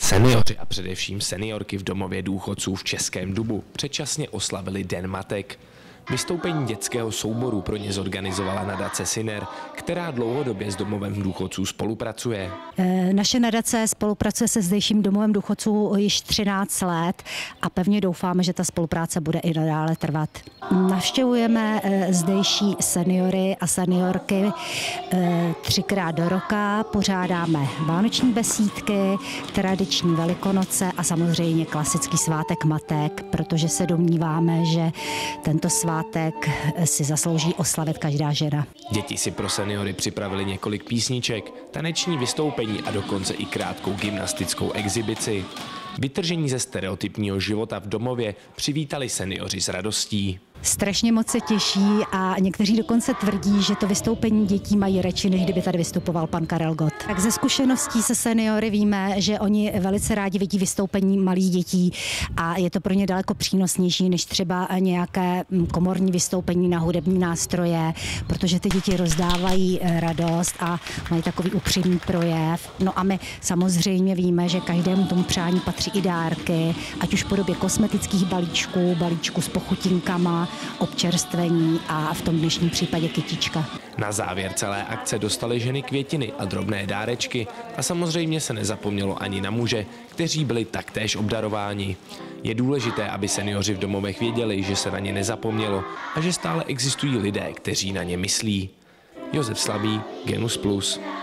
Seniori a především seniorky v domově důchodců v Českém Dubu předčasně oslavili Den matek. Vystoupení dětského souboru pro ně zorganizovala nadace Syner, která dlouhodobě s domovem důchodců spolupracuje. Naše nadace spolupracuje se zdejším domovem důchodců již 13 let a pevně doufáme, že ta spolupráce bude i nadále trvat. Navštěvujeme zdejší seniory a seniorky 3krát do roka, pořádáme vánoční besídky, tradiční Velikonoce a samozřejmě klasický svátek matek, protože se domníváme, že tento svátek si zaslouží oslavit každá žena. Děti si pro seniory připravili několik písniček, taneční vystoupení a dokonce i krátkou gymnastickou exibici. Vytržení ze stereotypního života v domově přivítali seniori s radostí. Strašně moc se těší a někteří dokonce tvrdí, že to vystoupení dětí mají radši, než kdyby tady vystupoval pan Karel Gott. Tak ze zkušeností se seniory víme, že oni velice rádi vidí vystoupení malých dětí a je to pro ně daleko přínosnější, než třeba nějaké komorní vystoupení na hudební nástroje, protože ty děti rozdávají radost a mají takový upřímný projev. No a my samozřejmě víme, že každému tomu přání patří i dárky, ať už v podobě kosmetických balíčků s pochutinkama, občerstvení a v tom dnešním případě kytička. Na závěr celé akce dostaly ženy květiny a drobné dárečky a samozřejmě se nezapomnělo ani na muže, kteří byli taktéž obdarováni. Je důležité, aby seniori v domovech věděli, že se na ně nezapomnělo a že stále existují lidé, kteří na ně myslí. Josef Slabý, Genus Plus.